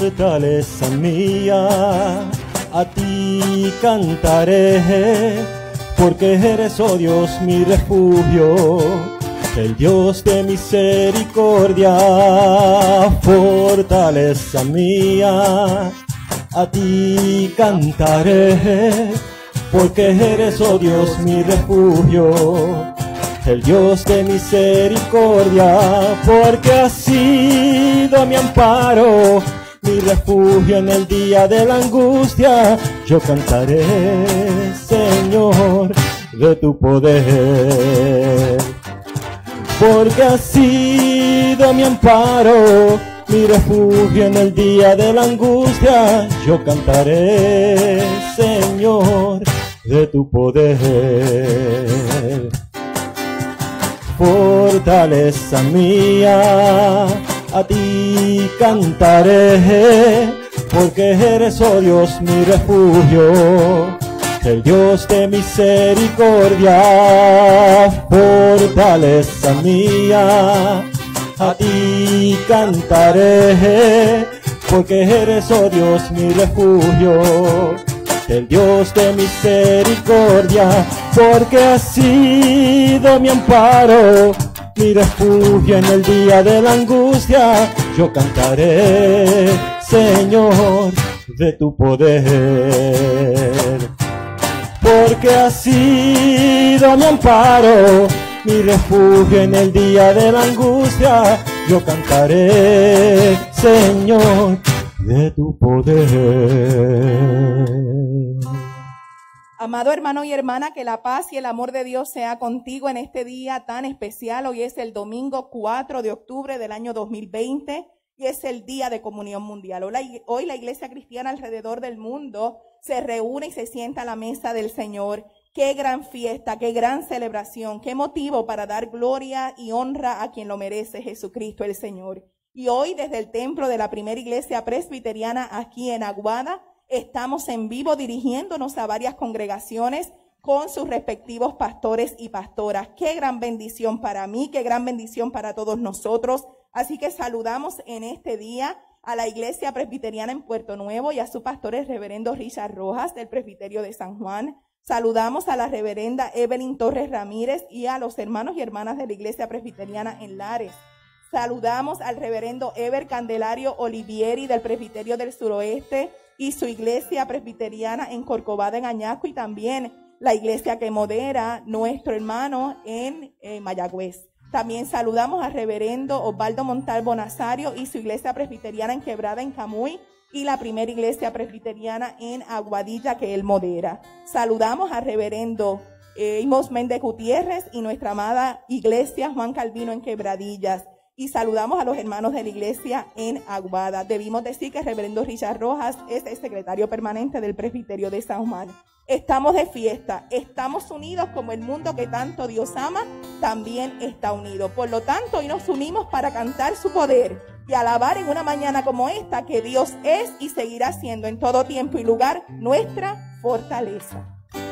fortaleza mía, a ti cantaré, porque eres, oh Dios, mi refugio, el Dios de misericordia. Fortaleza mía, a ti cantaré, porque eres, oh Dios, mi refugio, el Dios de misericordia, porque has sido mi amparo, mi refugio en el día de la angustia. Yo cantaré, Señor, de tu poder, porque has sido mi amparo, mi refugio en el día de la angustia. Yo cantaré, Señor, de tu poder. Fortaleza mía, a ti cantaré, porque eres, oh Dios, mi refugio, el Dios de misericordia. Fortaleza mía, a ti cantaré, porque eres, oh Dios, mi refugio, el Dios de misericordia, porque has sido mi amparo, mi refugio en el día de la angustia. Yo cantaré, Señor, de tu poder, porque has sido mi amparo, mi refugio en el día de la angustia. Yo cantaré, Señor, de tu poder. Amado hermano y hermana, que la paz y el amor de Dios sea contigo en este día tan especial. Hoy es el domingo 4 de octubre del año 2020 y es el Día de Comunión Mundial. Hoy la Iglesia Cristiana alrededor del mundo se reúne y se sienta a la mesa del Señor. Qué gran fiesta, qué gran celebración, qué motivo para dar gloria y honra a quien lo merece, Jesucristo el Señor. Y hoy desde el templo de la primera iglesia presbiteriana aquí en Aguada, estamos en vivo dirigiéndonos a varias congregaciones con sus respectivos pastores y pastoras. Qué gran bendición para mí, qué gran bendición para todos nosotros. Así que saludamos en este día a la iglesia presbiteriana en Puerto Nuevo y a su pastor, el reverendo Richard Rojas, del presbiterio de San Juan. Saludamos a la reverenda Evelyn Torres Ramírez y a los hermanos y hermanas de la iglesia presbiteriana en Lares. Saludamos al reverendo Ever Candelario Olivieri del presbiterio del suroeste y su iglesia presbiteriana en Corcovado, en Añasco, y también la iglesia que modera nuestro hermano en Mayagüez. También saludamos al reverendo Osvaldo Montalvo Nazario y su iglesia presbiteriana en Quebrada, en Camuy, y la primera iglesia presbiteriana en Aguadilla que él modera. Saludamos al reverendo Imos Méndez Gutiérrez y nuestra amada iglesia Juan Calvino en Quebradillas. Y saludamos a los hermanos de la iglesia en Aguada. Debimos decir que el reverendo Richard Rojas es el secretario permanente del presbiterio de San Juan. Estamos de fiesta, estamos unidos como el mundo que tanto Dios ama, también está unido. Por lo tanto, hoy nos unimos para cantar su poder y alabar en una mañana como esta que Dios es y seguirá siendo en todo tiempo y lugar nuestra fortaleza.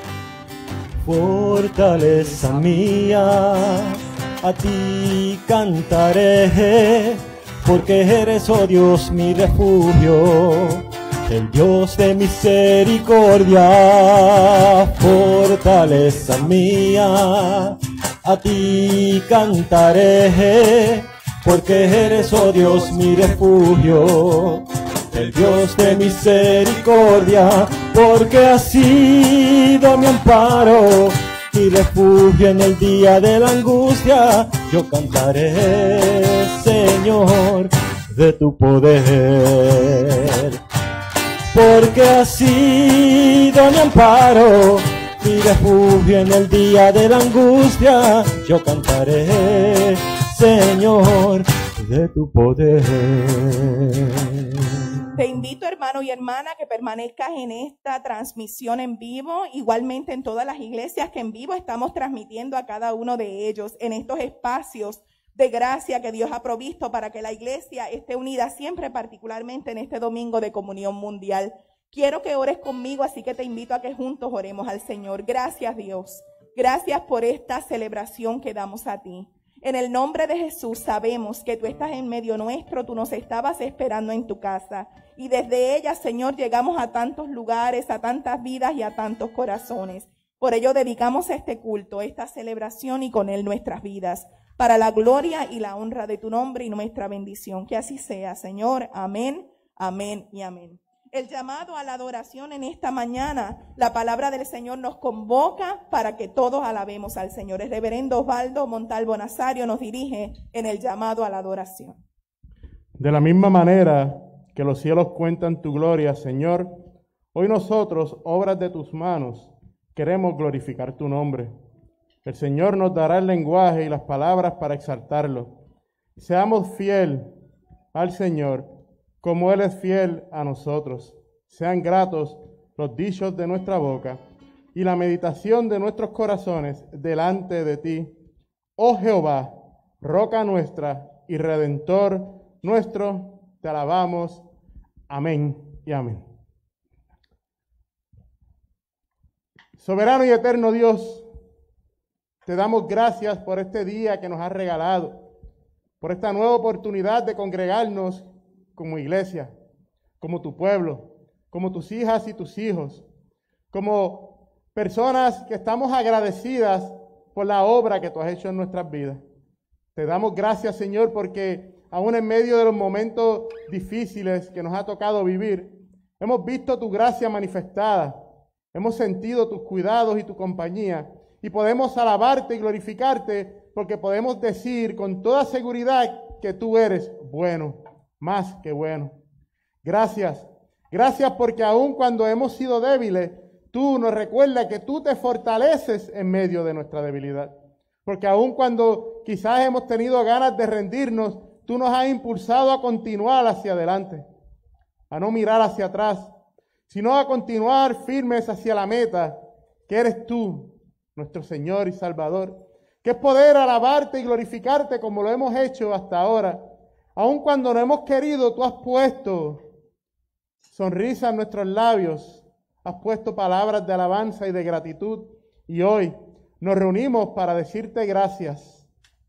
Fortaleza mía, a ti cantaré, porque eres, oh Dios, mi refugio, el Dios de misericordia. Fortaleza mía, a ti cantaré, porque eres, oh Dios, mi refugio, el Dios de misericordia, porque has sido mi amparo, mi refugio en el día de la angustia. Yo cantaré, Señor, de tu poder, porque has sido mi amparo, mi refugio en el día de la angustia. Yo cantaré, Señor, de tu poder. Te invito, hermano y hermana, que permanezcas en esta transmisión en vivo, igualmente en todas las iglesias que en vivo estamos transmitiendo a cada uno de ellos, en estos espacios de gracia que Dios ha provisto para que la iglesia esté unida siempre, particularmente en este domingo de Comunión Mundial. Quiero que ores conmigo, así que te invito a que juntos oremos al Señor. Gracias, Dios. Gracias por esta celebración que damos a ti. En el nombre de Jesús sabemos que tú estás en medio nuestro, tú nos estabas esperando en tu casa. Y desde ella, Señor, llegamos a tantos lugares, a tantas vidas y a tantos corazones. Por ello dedicamos este culto, esta celebración y con él nuestras vidas, para la gloria y la honra de tu nombre y nuestra bendición. Que así sea, Señor. Amén, amén y amén. El llamado a la adoración en esta mañana, la palabra del Señor nos convoca para que todos alabemos al Señor. El reverendo Osvaldo Montalvo Nazario nos dirige en el llamado a la adoración. De la misma manera que los cielos cuentan tu gloria, Señor, hoy nosotros, obras de tus manos, queremos glorificar tu nombre. El Señor nos dará el lenguaje y las palabras para exaltarlo. Seamos fiel al Señor, como Él es fiel a nosotros. Sean gratos los dichos de nuestra boca y la meditación de nuestros corazones delante de ti. Oh Jehová, roca nuestra y redentor nuestro, te alabamos. Amén y amén. Soberano y eterno Dios, te damos gracias por este día que nos has regalado, por esta nueva oportunidad de congregarnos como iglesia, como tu pueblo, como tus hijas y tus hijos, como personas que estamos agradecidas por la obra que tú has hecho en nuestras vidas. Te damos gracias, Señor, porque aún en medio de los momentos difíciles que nos ha tocado vivir, hemos visto tu gracia manifestada, hemos sentido tus cuidados y tu compañía, y podemos alabarte y glorificarte porque podemos decir con toda seguridad que tú eres bueno, más que bueno. Gracias. Gracias porque aun cuando hemos sido débiles, tú nos recuerdas que tú te fortaleces en medio de nuestra debilidad. Porque aun cuando quizás hemos tenido ganas de rendirnos, tú nos has impulsado a continuar hacia adelante, a no mirar hacia atrás, sino a continuar firmes hacia la meta, que eres tú, nuestro Señor y Salvador, que es poder alabarte y glorificarte como lo hemos hecho hasta ahora. Aun cuando no hemos querido, tú has puesto sonrisa en nuestros labios, has puesto palabras de alabanza y de gratitud, y hoy nos reunimos para decirte gracias,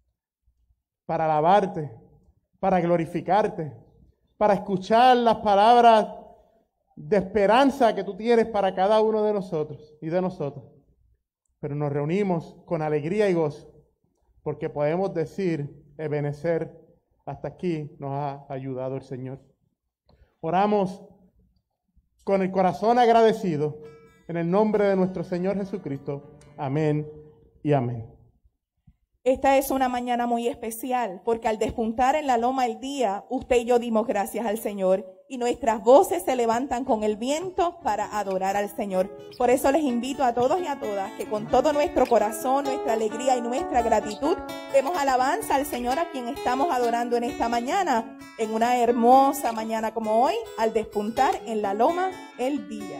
para alabarte, para glorificarte, para escuchar las palabras de esperanza que tú tienes para cada uno de nosotros y de nosotros. Pero nos reunimos con alegría y gozo, porque podemos decir, Ebenezer, hasta aquí nos ha ayudado el Señor. Oramos con el corazón agradecido, en el nombre de nuestro Señor Jesucristo. Amén y amén. Esta es una mañana muy especial, porque al despuntar en la loma el día, usted y yo dimos gracias al Señor, y nuestras voces se levantan con el viento para adorar al Señor. Por eso les invito a todos y a todas que con todo nuestro corazón, nuestra alegría y nuestra gratitud, demos alabanza al Señor a quien estamos adorando en esta mañana, en una hermosa mañana como hoy, al despuntar en la loma el día.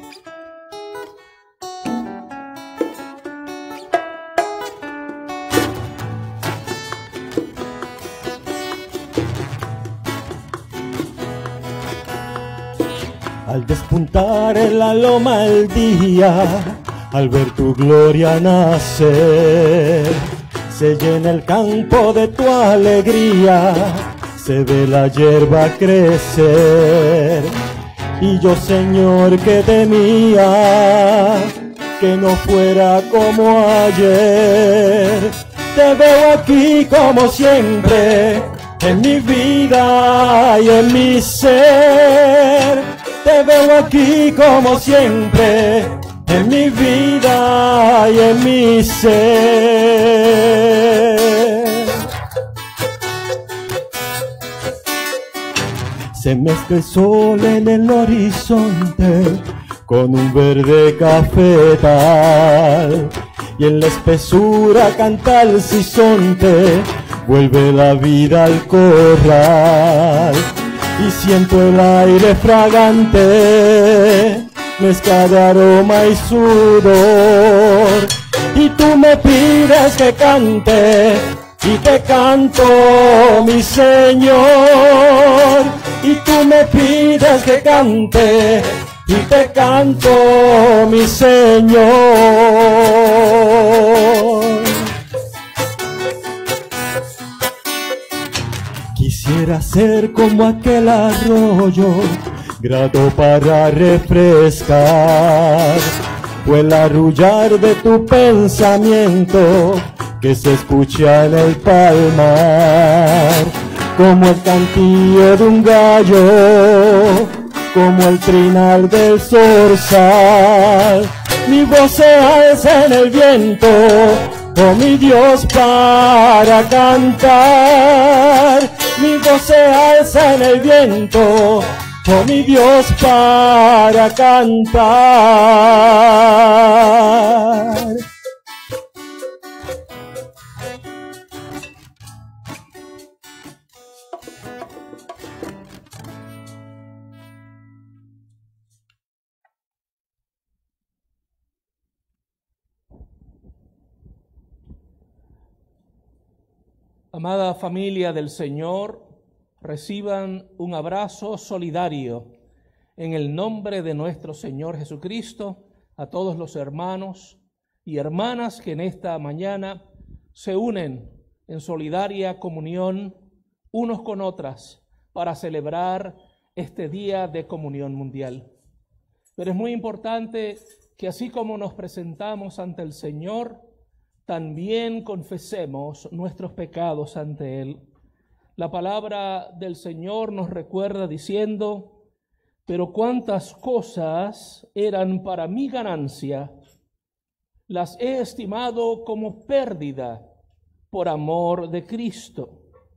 Al despuntar en la loma el día, al ver tu gloria nacer, se llena el campo de tu alegría, se ve la hierba crecer. Y yo, Señor, que temía que no fuera como ayer, te veo aquí como siempre, en mi vida y en mi ser. Te veo aquí como siempre, en mi vida y en mi ser. Se mezcla el sol en el horizonte con un verde cafetal, y en la espesura canta el sisonte, vuelve la vida al corral. Y siento el aire fragante, mezcla de aroma y sudor. Y tú me pides que cante, y te canto, mi Señor. Y tú me pides que cante, y te canto, mi Señor. Quisiera ser como aquel arroyo, grato para refrescar, o el arrullar de tu pensamiento que se escucha en el palmar, como el cantillo de un gallo, como el trinar del zorzal. Mi voz se alza en el viento, oh mi Dios, para cantar. Mi voz se alza en el viento, oh mi Dios, para cantar. Amada familia del Señor, reciban un abrazo solidario en el nombre de nuestro Señor Jesucristo a todos los hermanos y hermanas que en esta mañana se unen en solidaria comunión unos con otras para celebrar este día de comunión mundial. Pero es muy importante que así como nos presentamos ante el Señor, también confesemos nuestros pecados ante Él. La palabra del Señor nos recuerda diciendo: pero cuántas cosas eran para mi ganancia, las he estimado como pérdida por amor de Cristo.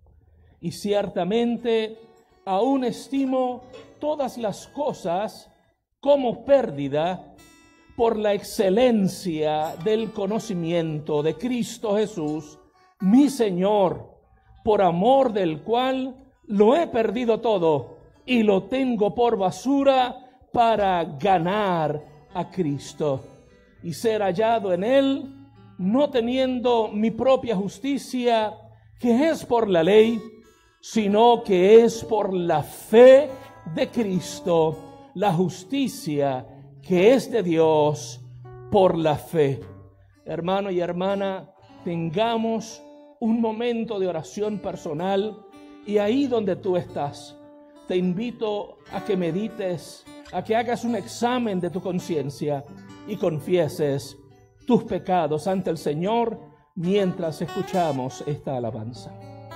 Y ciertamente aún estimo todas las cosas como pérdida por la excelencia del conocimiento de Cristo Jesús, mi Señor, por amor del cual lo he perdido todo y lo tengo por basura para ganar a Cristo y ser hallado en Él, no teniendo mi propia justicia, que es por la ley, sino que es por la fe de Cristo, la justicia que es de Dios por la fe. Hermano y hermana, tengamos un momento de oración personal y ahí donde tú estás, te invito a que medites, a que hagas un examen de tu conciencia y confieses tus pecados ante el Señor mientras escuchamos esta alabanza.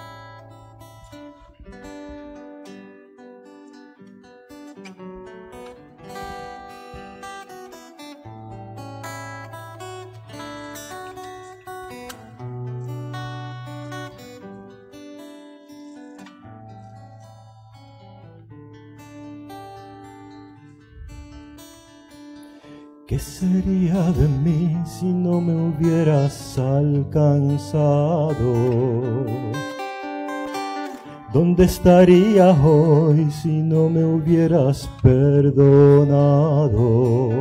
¿Qué sería de mí si no me hubieras alcanzado? ¿Dónde estaría hoy si no me hubieras perdonado?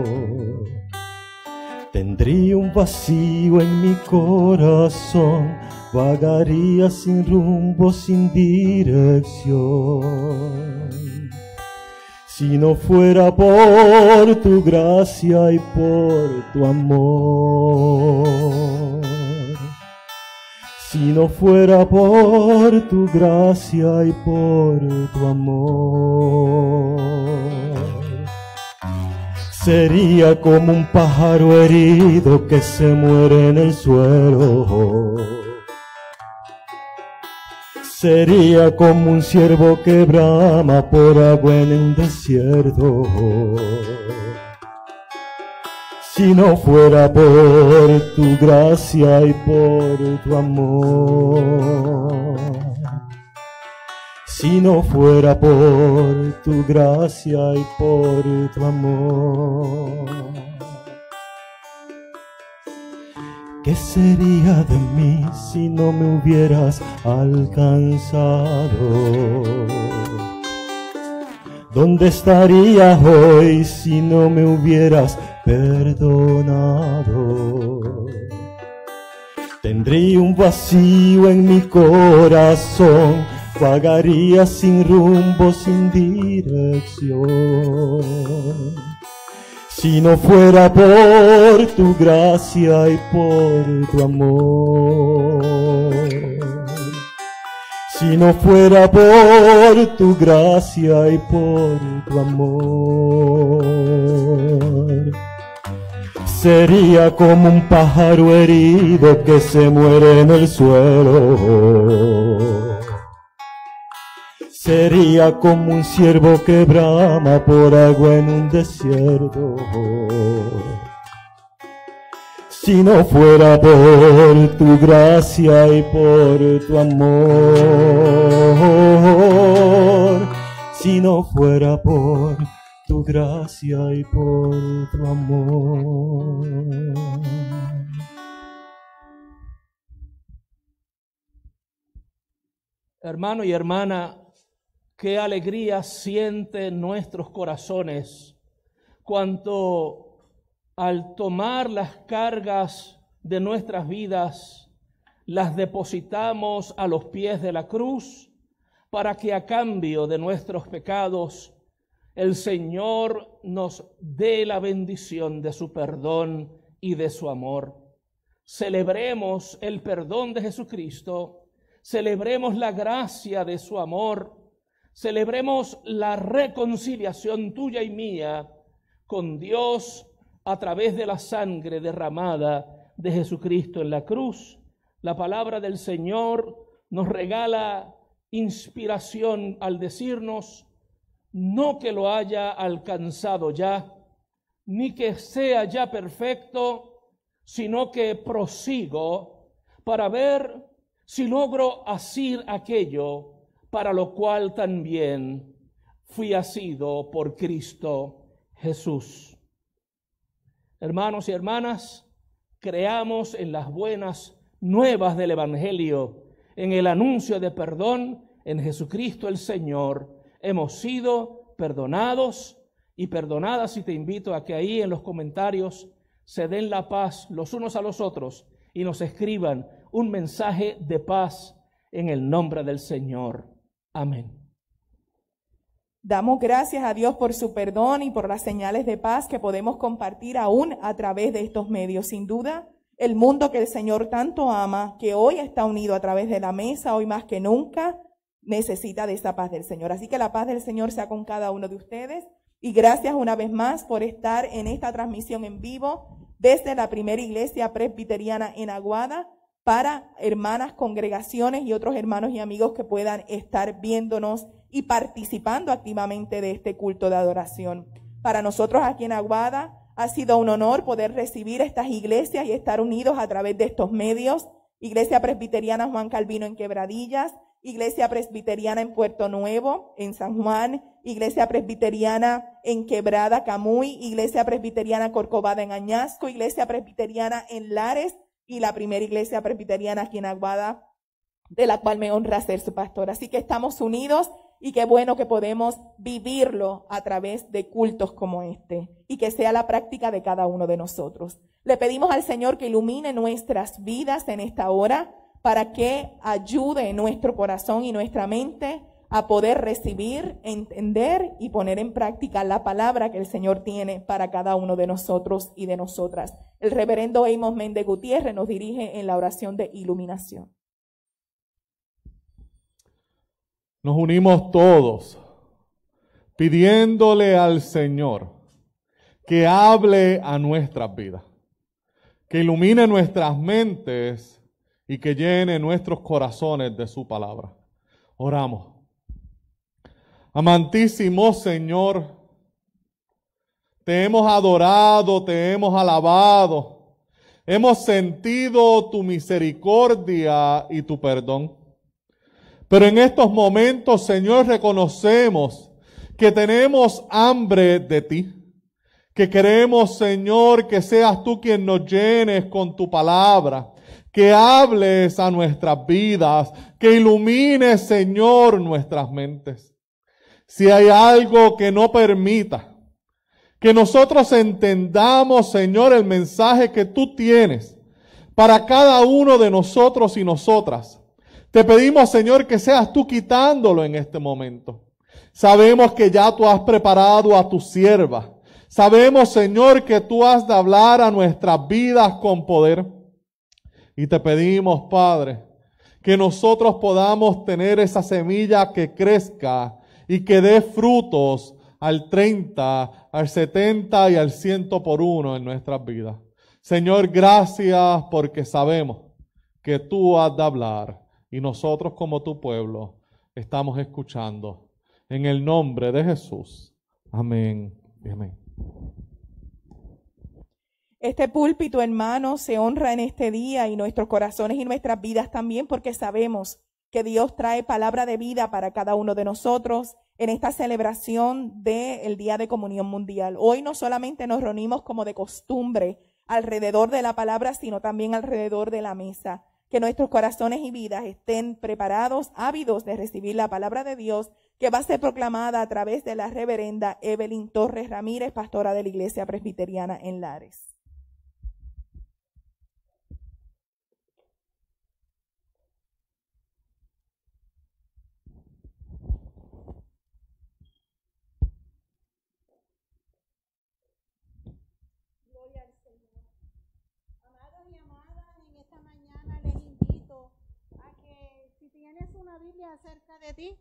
Tendría un vacío en mi corazón, vagaría sin rumbo, sin dirección. Si no fuera por tu gracia y por tu amor, si no fuera por tu gracia y por tu amor, sería como un pájaro herido que se muere en el suelo. Sería como un ciervo que brama por agua en un desierto. Si no fuera por tu gracia y por tu amor, si no fuera por tu gracia y por tu amor, ¿qué sería de mí si no me hubieras alcanzado? ¿Dónde estaría hoy si no me hubieras perdonado? Tendría un vacío en mi corazón, vagaría sin rumbo, sin dirección. Si no fuera por tu gracia y por tu amor, Si no fuera por tu gracia y por tu amor, sería como un pájaro herido que se muere en el suelo. Sería como un ciervo que brama por agua en un desierto. Si no fuera por tu gracia y por tu amor, si no fuera por tu gracia y por tu amor. Hermano y hermana, qué alegría sienten nuestros corazones cuando al tomar las cargas de nuestras vidas, las depositamos a los pies de la cruz para que a cambio de nuestros pecados el Señor nos dé la bendición de su perdón y de su amor. Celebremos el perdón de Jesucristo, celebremos la gracia de su amor, celebremos la reconciliación tuya y mía con Dios a través de la sangre derramada de Jesucristo en la cruz. La palabra del Señor nos regala inspiración al decirnos, no que lo haya alcanzado ya, ni que sea ya perfecto, sino que prosigo para ver si logro asir aquello para lo cual también fui asido por Cristo Jesús. Hermanos y hermanas, creamos en las buenas nuevas del Evangelio, en el anuncio de perdón en Jesucristo el Señor. Hemos sido perdonados y perdonadas, y te invito a que ahí en los comentarios se den la paz los unos a los otros y nos escriban un mensaje de paz en el nombre del Señor. Amén. Damos gracias a Dios por su perdón y por las señales de paz que podemos compartir aún a través de estos medios. Sin duda, el mundo que el Señor tanto ama, que hoy está unido a través de la mesa, hoy más que nunca, necesita de esa paz del Señor. Así que la paz del Señor sea con cada uno de ustedes. Y gracias una vez más por estar en esta transmisión en vivo desde la primera iglesia presbiteriana en Aguada, para hermanas, congregaciones y otros hermanos y amigos que puedan estar viéndonos y participando activamente de este culto de adoración. Para nosotros aquí en Aguada ha sido un honor poder recibir estas iglesias y estar unidos a través de estos medios. Iglesia Presbiteriana Juan Calvino en Quebradillas, Iglesia Presbiteriana en Puerto Nuevo, en San Juan, Iglesia Presbiteriana en Quebrada, Camuy, Iglesia Presbiteriana Corcovada en Añasco, Iglesia Presbiteriana en Lares y la primera iglesia presbiteriana aquí en Aguada, de la cual me honra ser su pastor. Así que estamos unidos y qué bueno que podemos vivirlo a través de cultos como este y que sea la práctica de cada uno de nosotros. Le pedimos al Señor que ilumine nuestras vidas en esta hora para que ayude nuestro corazón y nuestra mente a poder recibir, entender y poner en práctica la palabra que el Señor tiene para cada uno de nosotros y de nosotras. El reverendo Amos Méndez Gutiérrez nos dirige en la oración de iluminación. Nos unimos todos pidiéndole al Señor que hable a nuestras vidas, que ilumine nuestras mentes y que llene nuestros corazones de su palabra. Oramos. Amantísimo Señor, te hemos adorado, te hemos alabado, hemos sentido tu misericordia y tu perdón. Pero en estos momentos, Señor, reconocemos que tenemos hambre de ti, que queremos, Señor, que seas tú quien nos llenes con tu palabra, que hables a nuestras vidas, que ilumines, Señor, nuestras mentes. Si hay algo que no permita que nosotros entendamos, Señor, el mensaje que tú tienes para cada uno de nosotros y nosotras, te pedimos, Señor, que seas tú quitándolo en este momento. Sabemos que ya tú has preparado a tu sierva. Sabemos, Señor, que tú has de hablar a nuestras vidas con poder. Y te pedimos, Padre, Que nosotros podamos tener esa semilla que crezca y que dé frutos al 30, al 70 y al 100 por uno en nuestras vidas. Señor, gracias porque sabemos que tú has de hablar y nosotros como tu pueblo estamos escuchando. En el nombre de Jesús. Amén y amén. Este púlpito, hermanos, se honra en este día y nuestros corazones y nuestras vidas también, porque sabemos que Dios trae palabra de vida para cada uno de nosotros en esta celebración del Día de Comunión Mundial. Hoy no solamente nos reunimos como de costumbre alrededor de la palabra, sino también alrededor de la mesa. Que nuestros corazones y vidas estén preparados, ávidos de recibir la palabra de Dios, que va a ser proclamada a través de la reverenda Evelyn Torres Ramírez, pastora de la Iglesia Presbiteriana en Lares. Gloria al Señor. Amados y amadas, en esta mañana les invito a que si tienes una Biblia cerca de ti,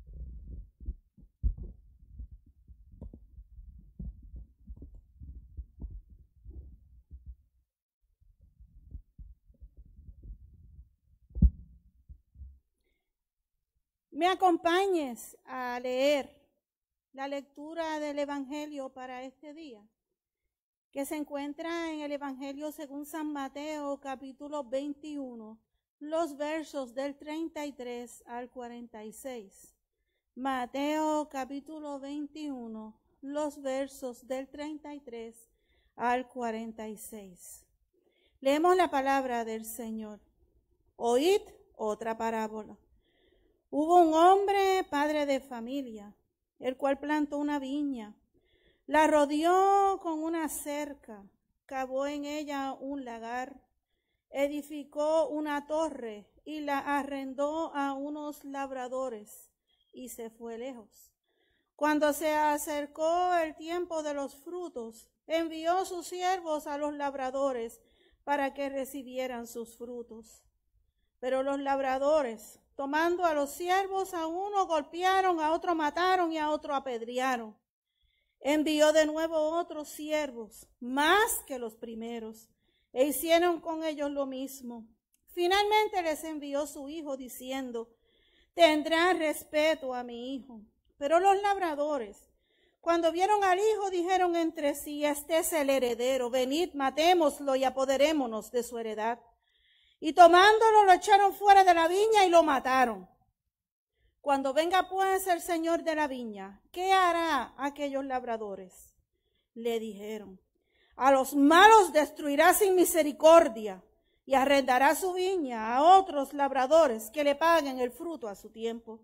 me acompañes a leer la lectura del Evangelio para este día, que se encuentra en el Evangelio según San Mateo, capítulo 21, los versos del 33 al 46. Mateo, capítulo 21, los versos del 33 al 46. Leemos la palabra del Señor. Oíd otra parábola. Hubo un hombre, padre de familia, el cual plantó una viña, la rodeó con una cerca, cavó en ella un lagar, edificó una torre y la arrendó a unos labradores y se fue lejos. Cuando se acercó el tiempo de los frutos, envió sus siervos a los labradores para que recibieran sus frutos. Pero los labradores, tomando a los siervos, a uno golpearon, a otro mataron y a otro apedrearon. Envió de nuevo otros siervos, más que los primeros, e hicieron con ellos lo mismo. Finalmente les envió su hijo, diciendo: tendrán respeto a mi hijo. Pero los labradores, cuando vieron al hijo, dijeron entre sí: este es el heredero, venid, matémoslo y apoderémonos de su heredad. Y tomándolo, lo echaron fuera de la viña y lo mataron. Cuando venga pues el señor de la viña, ¿qué hará aquellos labradores? Le dijeron: a los malos destruirá sin misericordia y arrendará su viña a otros labradores que le paguen el fruto a su tiempo.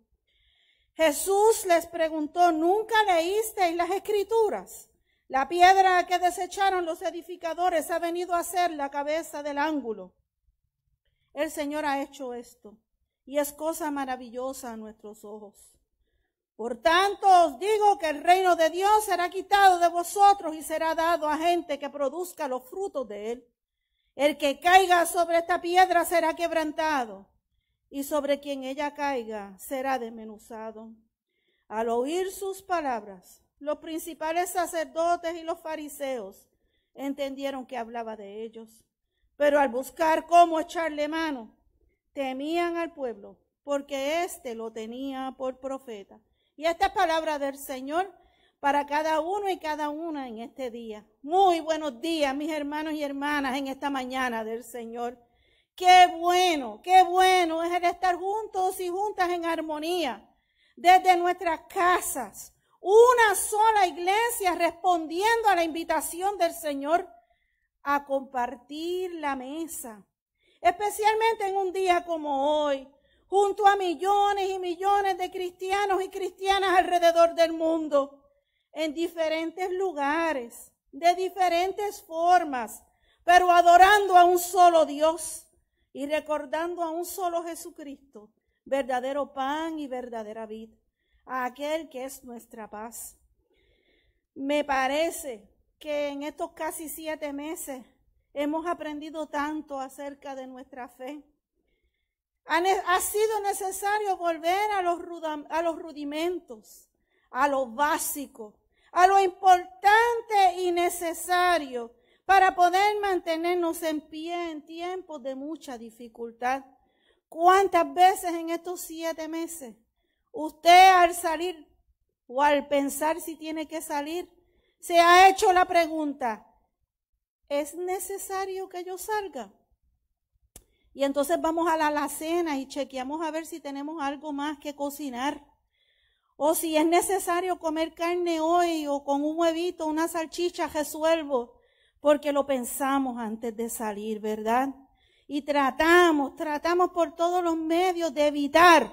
Jesús les preguntó: ¿nunca leísteis las Escrituras? La piedra que desecharon los edificadores ha venido a ser la cabeza del ángulo. El Señor ha hecho esto, y es cosa maravillosa a nuestros ojos. Por tanto os digo que el reino de Dios será quitado de vosotros y será dado a gente que produzca los frutos de él. El que caiga sobre esta piedra será quebrantado, y sobre quien ella caiga será desmenuzado. Al oír sus palabras, los principales sacerdotes y los fariseos entendieron que hablaba de ellos. Pero al buscar cómo echarle mano, temían al pueblo, porque éste lo tenía por profeta. Y esta es palabra del Señor para cada uno y cada una en este día. Muy buenos días, mis hermanos y hermanas, en esta mañana del Señor. Qué bueno es el estar juntos y juntas en armonía, desde nuestras casas, una sola iglesia respondiendo a la invitación del Señor a compartir la mesa, especialmente en un día como hoy, junto a millones y millones de cristianos y cristianas alrededor del mundo, en diferentes lugares, de diferentes formas, pero adorando a un solo Dios y recordando a un solo Jesucristo, verdadero pan y verdadera vid, a aquel que es nuestra paz. Me parece que en estos casi 7 meses hemos aprendido tanto acerca de nuestra fe. Ha sido necesario volver a los rudimentos, a lo básico, a lo importante y necesario para poder mantenernos en pie en tiempos de mucha dificultad. ¿Cuántas veces en estos 7 meses usted al salir o al pensar si tiene que salir se ha hecho la pregunta, ¿es necesario que yo salga? Y entonces vamos a la alacena y chequeamos a ver si tenemos algo más que cocinar. O si es necesario comer carne hoy o con un huevito, una salchicha, resuelvo. Porque lo pensamos antes de salir, ¿verdad? Y tratamos por todos los medios de evitar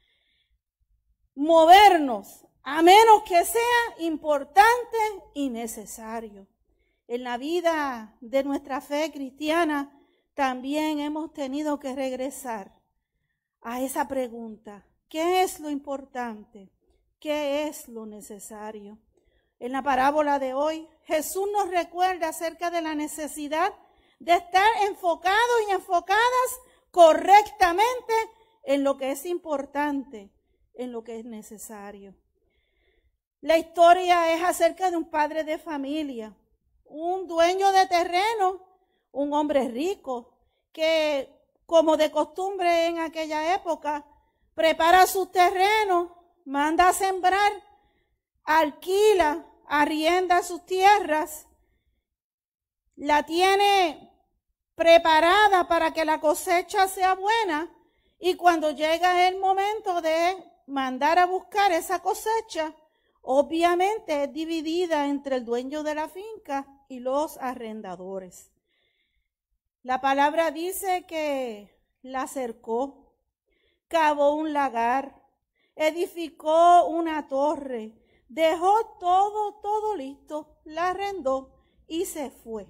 movernos, a menos que sea importante y necesario. En la vida de nuestra fe cristiana, también hemos tenido que regresar a esa pregunta. ¿Qué es lo importante? ¿Qué es lo necesario? En la parábola de hoy, Jesús nos recuerda acerca de la necesidad de estar enfocados y enfocadas correctamente en lo que es importante, en lo que es necesario. La historia es acerca de un padre de familia, un dueño de terreno, un hombre rico que, como de costumbre en aquella época, prepara sus terrenos, manda a sembrar, alquila, arrienda sus tierras, la tiene preparada para que la cosecha sea buena y cuando llega el momento de mandar a buscar esa cosecha, obviamente es dividida entre el dueño de la finca y los arrendadores. La palabra dice que la cercó, cavó un lagar, edificó una torre, dejó todo listo, la arrendó y se fue.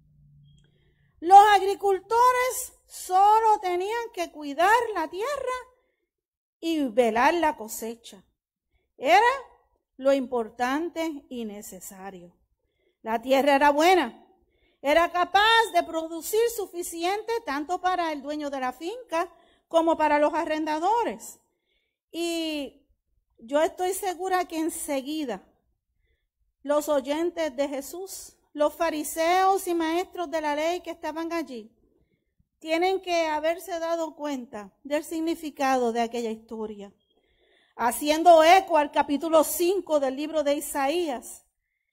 Los agricultores solo tenían que cuidar la tierra y velar la cosecha. Era lo importante y necesario. La tierra era buena. Era capaz de producir suficiente tanto para el dueño de la finca como para los arrendadores. Y yo estoy segura que enseguida los oyentes de Jesús, los fariseos y maestros de la ley que estaban allí, tienen que haberse dado cuenta del significado de aquella historia. Haciendo eco al capítulo 5 del libro de Isaías,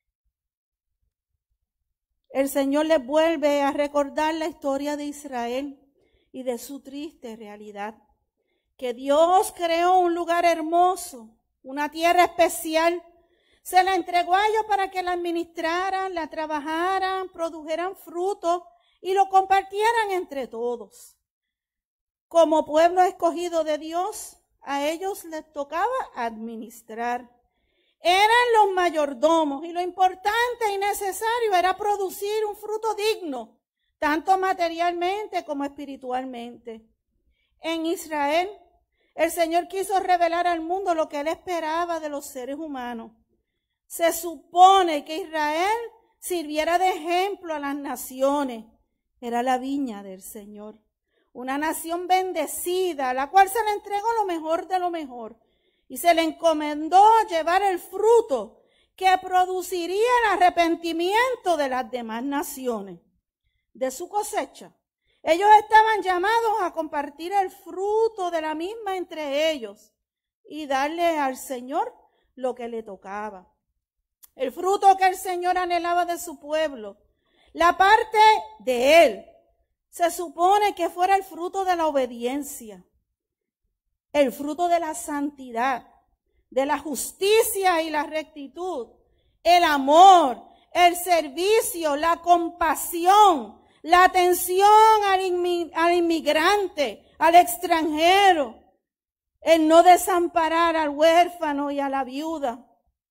el Señor les vuelve a recordar la historia de Israel y de su triste realidad. Que Dios creó un lugar hermoso, una tierra especial. Se la entregó a ellos para que la administraran, la trabajaran, produjeran fruto y lo compartieran entre todos. Como pueblo escogido de Dios, a ellos les tocaba administrar. Eran los mayordomos y lo importante y necesario era producir un fruto digno, tanto materialmente como espiritualmente. En Israel, el Señor quiso revelar al mundo lo que Él esperaba de los seres humanos. Se supone que Israel sirviera de ejemplo a las naciones. Era la viña del Señor. Una nación bendecida, a la cual se le entregó lo mejor de lo mejor. Y se le encomendó llevar el fruto que produciría el arrepentimiento de las demás naciones. De su cosecha, ellos estaban llamados a compartir el fruto de la misma entre ellos y darle al Señor lo que le tocaba. El fruto que el Señor anhelaba de su pueblo, la parte de Él, se supone que fuera el fruto de la obediencia, el fruto de la santidad, de la justicia y la rectitud, el amor, el servicio, la compasión, la atención al inmigrante, al extranjero, el no desamparar al huérfano y a la viuda.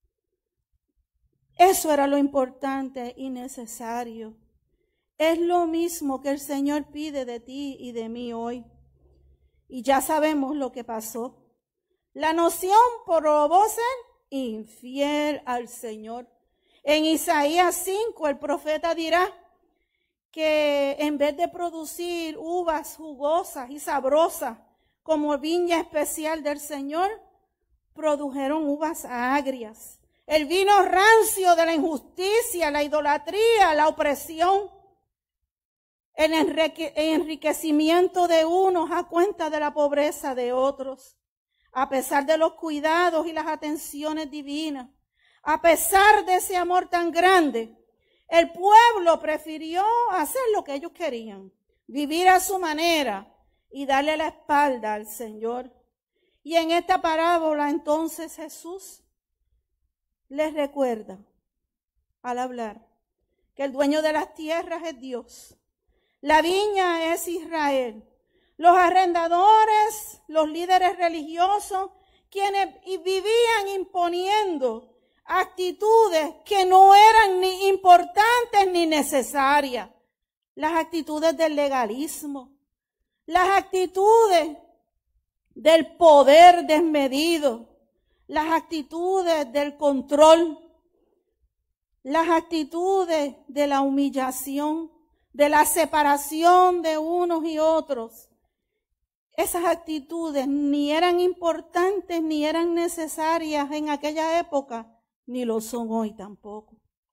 Eso era lo importante y necesario. Es lo mismo que el Señor pide de ti y de mí hoy. Y ya sabemos lo que pasó. La nación probó ser infiel al Señor. En Isaías 5 el profeta dirá que en vez de producir uvas jugosas y sabrosas como viña especial del Señor, produjeron uvas agrias. El vino rancio de la injusticia, la idolatría, la opresión, el enriquecimiento de unos a cuenta de la pobreza de otros. A pesar de los cuidados y las atenciones divinas, a pesar de ese amor tan grande, el pueblo prefirió hacer lo que ellos querían, vivir a su manera y darle la espalda al Señor. Y en esta parábola entonces Jesús les recuerda al hablar que el dueño de las tierras es Dios, la viña es Israel, los arrendadores, los líderes religiosos, quienes vivían imponiendo actitudes que no eran ni importantes ni necesarias, las actitudes del legalismo, las actitudes del poder desmedido, las actitudes del control, las actitudes de la humillación, de la separación de unos y otros. Esas actitudes ni eran importantes ni eran necesarias en aquella época, ni lo son hoy tampoco.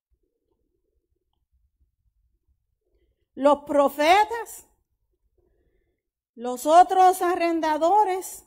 Los profetas, los otros arrendadores,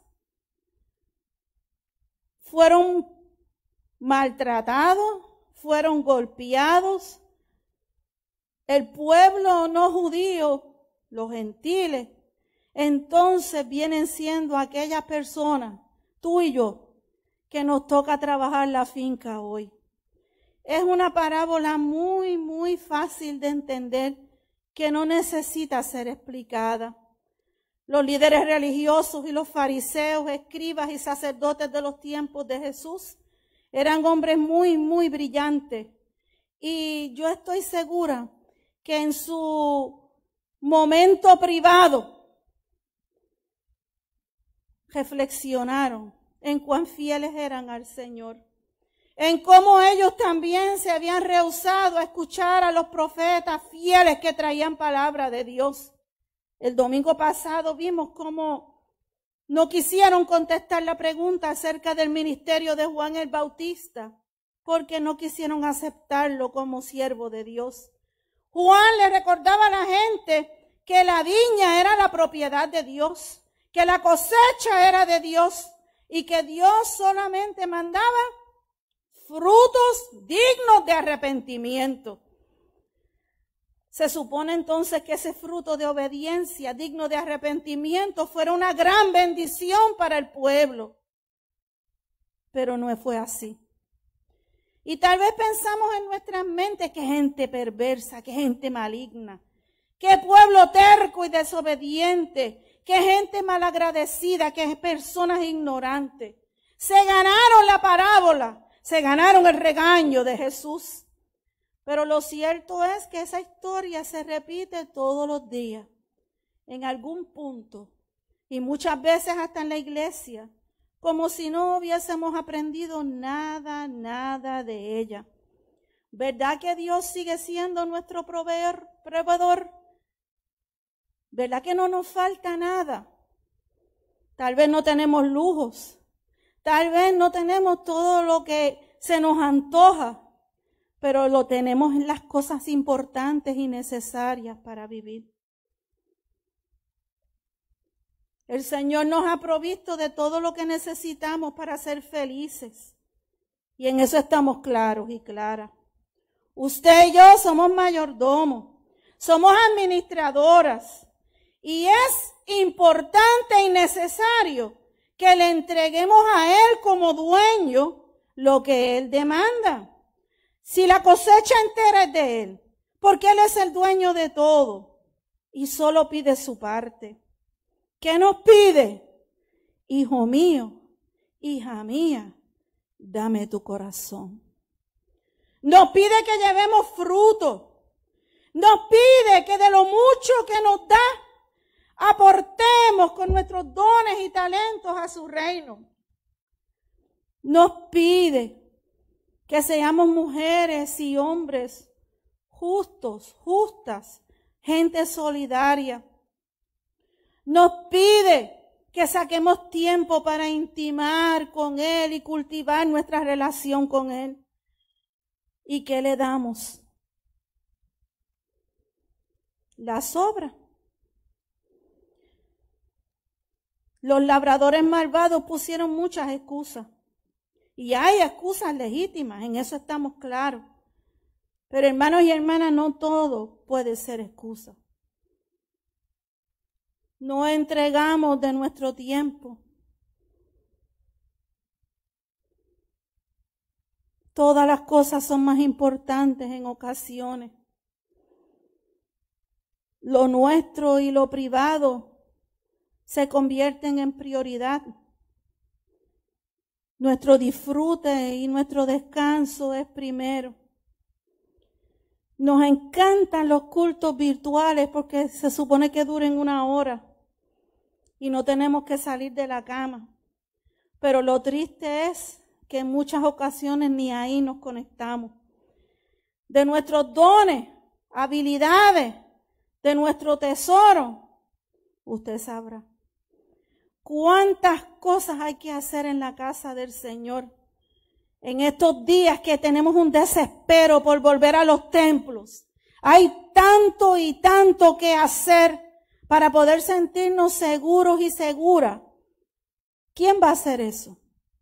fueron maltratados, fueron golpeados. El pueblo no judío, los gentiles, entonces vienen siendo aquellas personas, tú y yo, que nos toca trabajar la finca hoy. Es una parábola muy, muy fácil de entender, que no necesita ser explicada. Los líderes religiosos y los fariseos, escribas y sacerdotes de los tiempos de Jesús eran hombres muy, muy brillantes. Y yo estoy segura que en su momento privado reflexionaron en cuán fieles eran al Señor, en cómo ellos también se habían rehusado a escuchar a los profetas fieles que traían palabra de Dios. El domingo pasado vimos cómo no quisieron contestar la pregunta acerca del ministerio de Juan el Bautista, porque no quisieron aceptarlo como siervo de Dios. Juan le recordaba a la gente que la viña era la propiedad de Dios, que la cosecha era de Dios y que Dios solamente mandaba frutos dignos de arrepentimiento. Se supone entonces que ese fruto de obediencia digno de arrepentimiento fuera una gran bendición para el pueblo. Pero no fue así. Y tal vez pensamos en nuestras mentes que gente perversa, que gente maligna, que pueblo terco y desobediente, que gente malagradecida, que personas ignorantes. Se ganaron la parábola, se ganaron el regaño de Jesús. Pero lo cierto es que esa historia se repite todos los días, en algún punto, y muchas veces hasta en la iglesia, como si no hubiésemos aprendido nada de ella. ¿Verdad que Dios sigue siendo nuestro proveedor? ¿Verdad que no nos falta nada? Tal vez no tenemos lujos, tal vez no tenemos todo lo que se nos antoja, pero lo tenemos en las cosas importantes y necesarias para vivir. El Señor nos ha provisto de todo lo que necesitamos para ser felices. Y en eso estamos claros y claras. Usted y yo somos mayordomos, somos administradoras. Y es importante y necesario que le entreguemos a Él como dueño lo que Él demanda. Si la cosecha entera es de Él, porque Él es el dueño de todo y solo pide su parte. ¿Qué nos pide? Hijo mío, hija mía, dame tu corazón. Nos pide que llevemos fruto. Nos pide que de lo mucho que nos da, aportemos con nuestros dones y talentos a su reino. Nos pide que seamos mujeres y hombres justos, justas, gente solidaria. Nos pide que saquemos tiempo para intimar con Él y cultivar nuestra relación con Él. ¿Y qué le damos? La sobra. Los labradores malvados pusieron muchas excusas. Y hay excusas legítimas, en eso estamos claros. Pero hermanos y hermanas, no todo puede ser excusa. No entregamos de nuestro tiempo. Todas las cosas son más importantes en ocasiones. Lo nuestro y lo privado se convierten en prioridad. Nuestro disfrute y nuestro descanso es primero. Nos encantan los cultos virtuales porque se supone que duren 1 hora y no tenemos que salir de la cama. Pero lo triste es que en muchas ocasiones ni ahí nos conectamos. De nuestros dones, habilidades, de nuestro tesoro, usted sabrá. ¿Cuántas cosas hay que hacer en la casa del Señor? En estos días que tenemos un desespero por volver a los templos. Hay tanto y tanto que hacer para poder sentirnos seguros y seguras. ¿Quién va a hacer eso?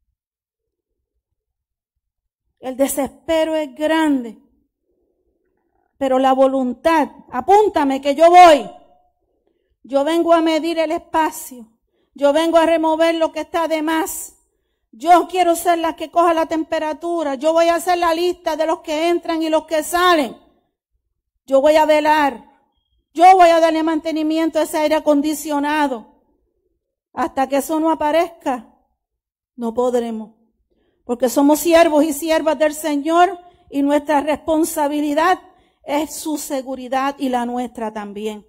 El desespero es grande. Pero la voluntad, apúntame que yo voy. Yo vengo a medir el espacio. Yo vengo a remover lo que está de más. Yo quiero ser la que coja la temperatura. Yo voy a hacer la lista de los que entran y los que salen. Yo voy a velar. Yo voy a darle mantenimiento a ese aire acondicionado. Hasta que eso no aparezca, no podremos. Porque somos siervos y siervas del Señor y nuestra responsabilidad es su seguridad y la nuestra también.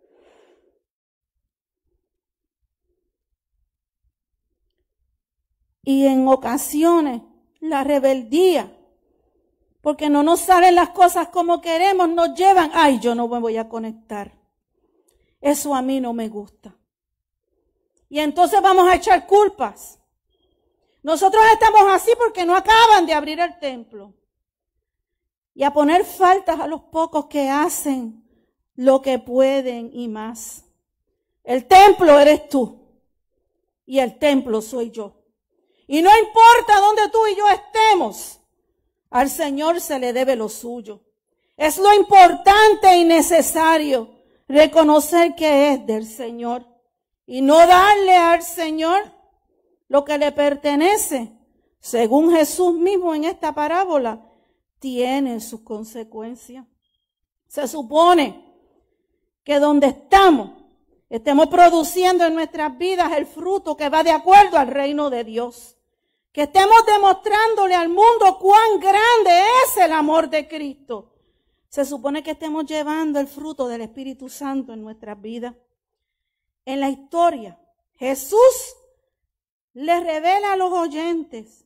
Y en ocasiones la rebeldía, porque no nos salen las cosas como queremos, nos llevan, ay, yo no me voy a conectar. Eso a mí no me gusta. Y entonces vamos a echar culpas. Nosotros estamos así porque no acaban de abrir el templo. Y a poner faltas a los pocos que hacen lo que pueden y más. El templo eres tú y el templo soy yo. Y no importa dónde tú y yo estemos, al Señor se le debe lo suyo. Es lo importante y necesario reconocer que es del Señor y no darle al Señor lo que le pertenece. Según Jesús mismo en esta parábola, tiene sus consecuencias. Se supone que donde estemos produciendo en nuestras vidas el fruto que va de acuerdo al reino de Dios. Que estemos demostrándole al mundo cuán grande es el amor de Cristo. Se supone que estemos llevando el fruto del Espíritu Santo en nuestras vidas. En la historia, Jesús le revela a los oyentes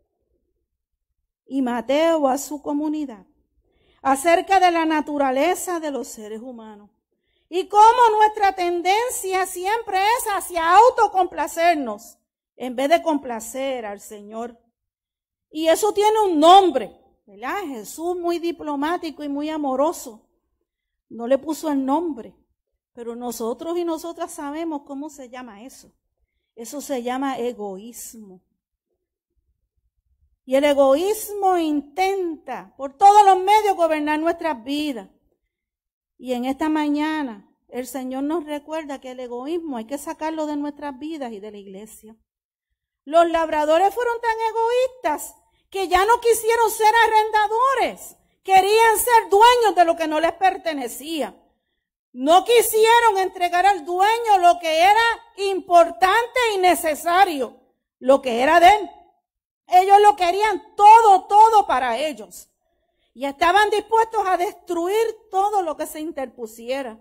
y Mateo a su comunidad acerca de la naturaleza de los seres humanos y cómo nuestra tendencia siempre es hacia autocomplacernos en vez de complacer al Señor. Y eso tiene un nombre, ¿verdad? Jesús, muy diplomático y muy amoroso, no le puso el nombre, pero nosotros y nosotras sabemos cómo se llama eso. Eso se llama egoísmo. Y el egoísmo intenta por todos los medios gobernar nuestras vidas. Y en esta mañana el Señor nos recuerda que el egoísmo hay que sacarlo de nuestras vidas y de la iglesia. Los labradores fueron tan egoístas que ya no quisieron ser arrendadores. Querían ser dueños de lo que no les pertenecía. No quisieron entregar al dueño lo que era importante y necesario, lo que era de él. Ellos lo querían todo para ellos. Y estaban dispuestos a destruir todo lo que se interpusiera.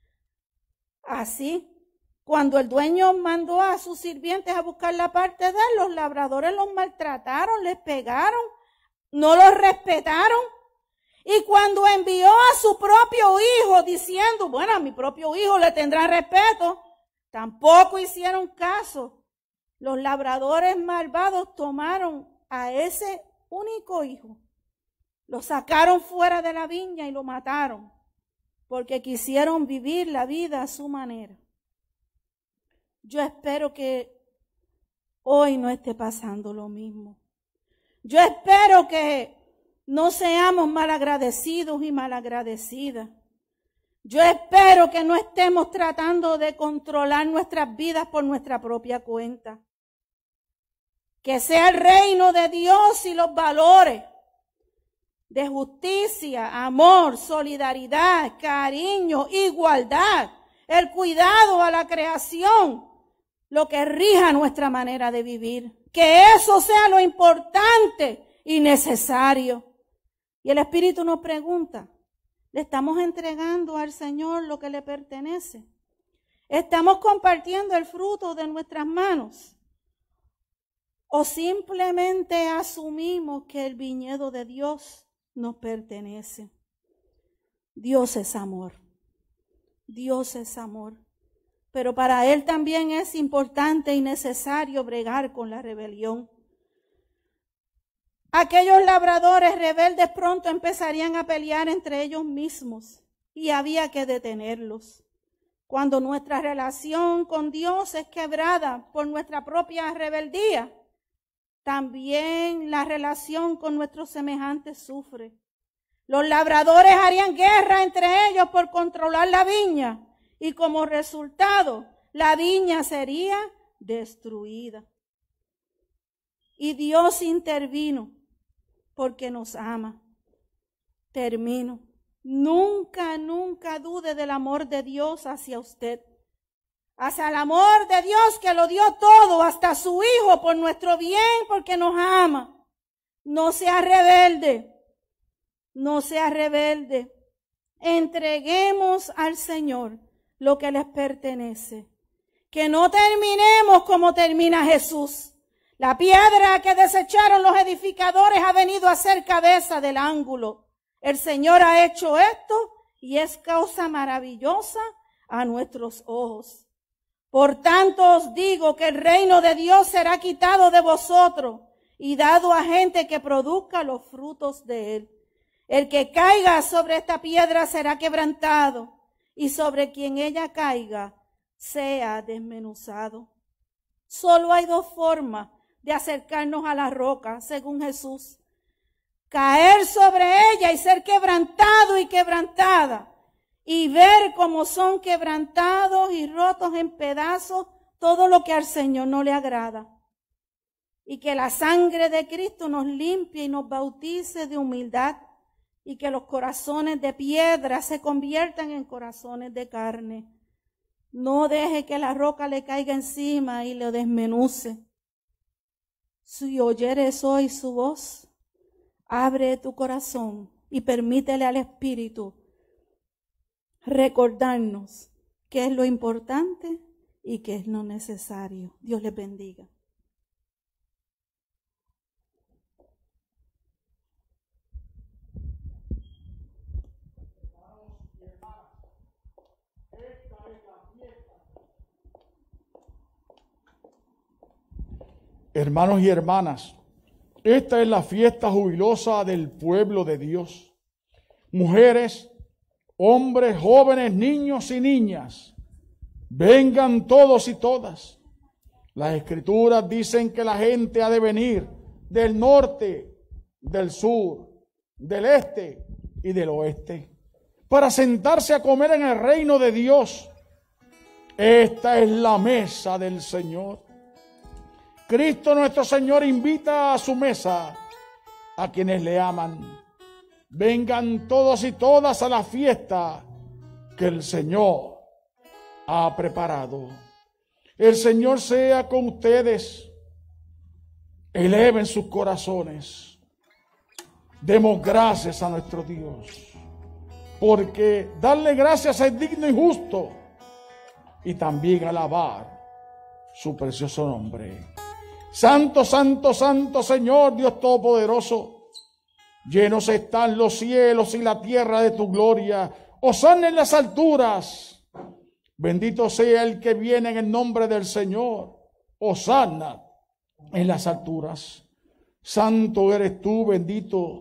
Así, cuando el dueño mandó a sus sirvientes a buscar la parte de él, los labradores los maltrataron, les pegaron, no los respetaron. Y cuando envió a su propio hijo diciendo, bueno, a mi propio hijo le tendrá respeto, Tampoco hicieron caso. Los labradores malvados tomaron a ese único hijo, lo sacaron fuera de la viña y lo mataron, porque quisieron vivir la vida a su manera. Yo espero que hoy no esté pasando lo mismo. Yo espero que no seamos malagradecidos y malagradecidas. Yo espero que no estemos tratando de controlar nuestras vidas por nuestra propia cuenta. Que sea el reino de Dios y los valores de justicia, amor, solidaridad, cariño, igualdad, el cuidado a la creación, lo que rija nuestra manera de vivir. Que eso sea lo importante y necesario. Y el Espíritu nos pregunta, ¿le estamos entregando al Señor lo que le pertenece? ¿Estamos compartiendo el fruto de nuestras manos? ¿O simplemente asumimos que el viñedo de Dios nos pertenece? Dios es amor. Dios es amor. Pero para Él también es importante y necesario bregar con la rebelión. Aquellos labradores rebeldes pronto empezarían a pelear entre ellos mismos y había que detenerlos. Cuando nuestra relación con Dios es quebrada por nuestra propia rebeldía, también la relación con nuestros semejantes sufre. Los labradores harían guerra entre ellos por controlar la viña y como resultado la viña sería destruida. Y Dios intervino porque nos ama. Termino. Nunca, nunca dude del amor de Dios hacia usted. Hacia el amor de Dios que lo dio todo, hasta su Hijo, por nuestro bien, porque nos ama. No sea rebelde. No sea rebelde. Entreguemos al Señor lo que les pertenece. Que no terminemos como termina Jesús. La piedra que desecharon los edificadores ha venido a ser cabeza del ángulo. El Señor ha hecho esto y es causa maravillosa a nuestros ojos. Por tanto os digo que el reino de Dios será quitado de vosotros y dado a gente que produzca los frutos de él. El que caiga sobre esta piedra será quebrantado y sobre quien ella caiga sea desmenuzado. Solo hay dos formas de acercarnos a la roca, según Jesús. Caer sobre ella y ser quebrantado y quebrantada. Y ver cómo son quebrantados y rotos en pedazos todo lo que al Señor no le agrada. Y que la sangre de Cristo nos limpie y nos bautice de humildad. Y que los corazones de piedra se conviertan en corazones de carne. No deje que la roca le caiga encima y lo desmenuce. Si oyeres hoy su voz, abre tu corazón y permítele al Espíritu recordarnos qué es lo importante y qué es lo necesario. Dios les bendiga. Hermanos y hermanas, esta es la fiesta jubilosa del pueblo de Dios. Mujeres, hombres, jóvenes, niños y niñas, vengan todos y todas. Las Escrituras dicen que la gente ha de venir del norte, del sur, del este y del oeste para sentarse a comer en el reino de Dios. Esta es la mesa del Señor. Cristo nuestro Señor invita a su mesa a quienes le aman. Vengan todos y todas a la fiesta que el Señor ha preparado. El Señor sea con ustedes. Eleven sus corazones. Demos gracias a nuestro Dios, porque darle gracias es digno y justo, y también alabar su precioso nombre. Santo, santo, santo Señor Dios Todopoderoso, llenos están los cielos y la tierra de tu gloria. Hosana en las alturas. Bendito sea el que viene en el nombre del Señor. Hosana en las alturas. Santo eres tú, bendito